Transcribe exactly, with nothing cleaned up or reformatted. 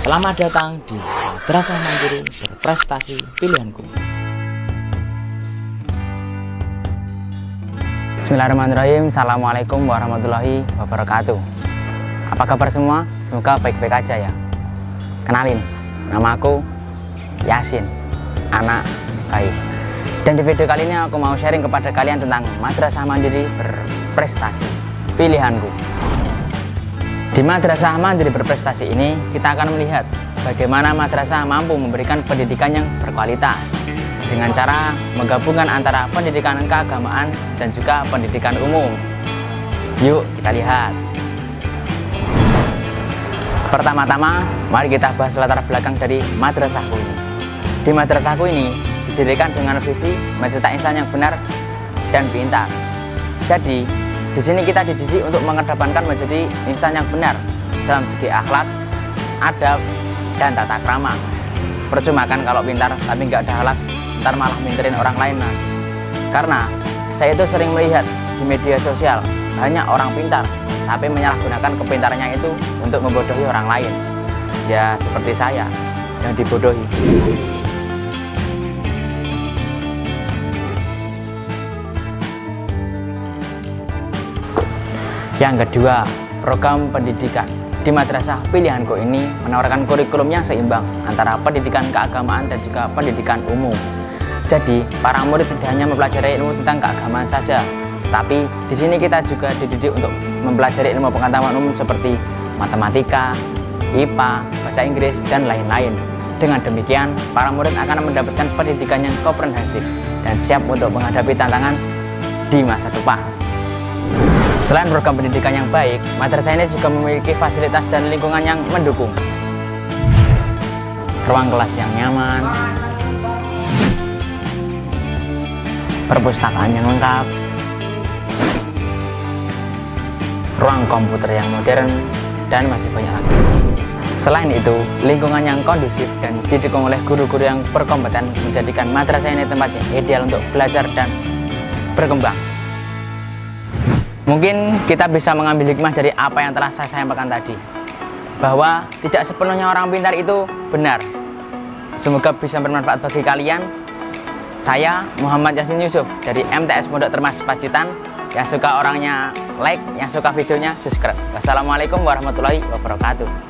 Selamat datang di Madrasah Mandiri Berprestasi Pilihanku. Bismillahirrahmanirrahim. Assalamualaikum warahmatullahi wabarakatuh. Apa kabar semua? Semoga baik-baik aja ya. Kenalin, nama aku Yasin, anak baik. Dan di video kali ini aku mau sharing kepada kalian tentang Madrasah Mandiri Berprestasi Pilihanku. Di Madrasah Mandiri Berprestasi ini, kita akan melihat bagaimana madrasah mampu memberikan pendidikan yang berkualitas dengan cara menggabungkan antara pendidikan keagamaan dan juga pendidikan umum. Yuk kita lihat. Pertama-tama, mari kita bahas latar belakang dari madrasahku ini. Di madrasahku ini didirikan dengan visi mencetak insan yang benar dan pintar. Jadi, di sini kita dididik untuk mengedepankan menjadi insan yang benar dalam segi akhlak, adab, dan tata krama. Percuma kan kalau pintar tapi nggak ada akhlak, ntar malah minterin orang lain. Nah, karena saya itu sering melihat di media sosial banyak orang pintar tapi menyalahgunakan kepintarannya itu untuk membodohi orang lain. Ya seperti saya yang dibodohi. Yang kedua, program pendidikan. Di madrasah pilihanku ini menawarkan kurikulum yang seimbang antara pendidikan keagamaan dan juga pendidikan umum. Jadi, para murid tidak hanya mempelajari ilmu tentang keagamaan saja, tapi di sini kita juga dididik untuk mempelajari ilmu pengetahuan umum seperti matematika, I P A, bahasa Inggris, dan lain-lain. Dengan demikian, para murid akan mendapatkan pendidikan yang komprehensif dan siap untuk menghadapi tantangan di masa depan. Selain program pendidikan yang baik, madrasah ini juga memiliki fasilitas dan lingkungan yang mendukung. Ruang kelas yang nyaman, perpustakaan yang lengkap, ruang komputer yang modern, dan masih banyak lagi. Selain itu, lingkungan yang kondusif dan didukung oleh guru-guru yang berkompeten menjadikan madrasah ini tempat yang ideal untuk belajar dan berkembang. Mungkin kita bisa mengambil hikmah dari apa yang telah saya sampaikan tadi, bahwa tidak sepenuhnya orang pintar itu benar. Semoga bisa bermanfaat bagi kalian. Saya Muhammad Yasin Yusuf dari M T S Pondok Termas Pacitan. Yang suka orangnya like, yang suka videonya subscribe. Wassalamualaikum warahmatullahi wabarakatuh.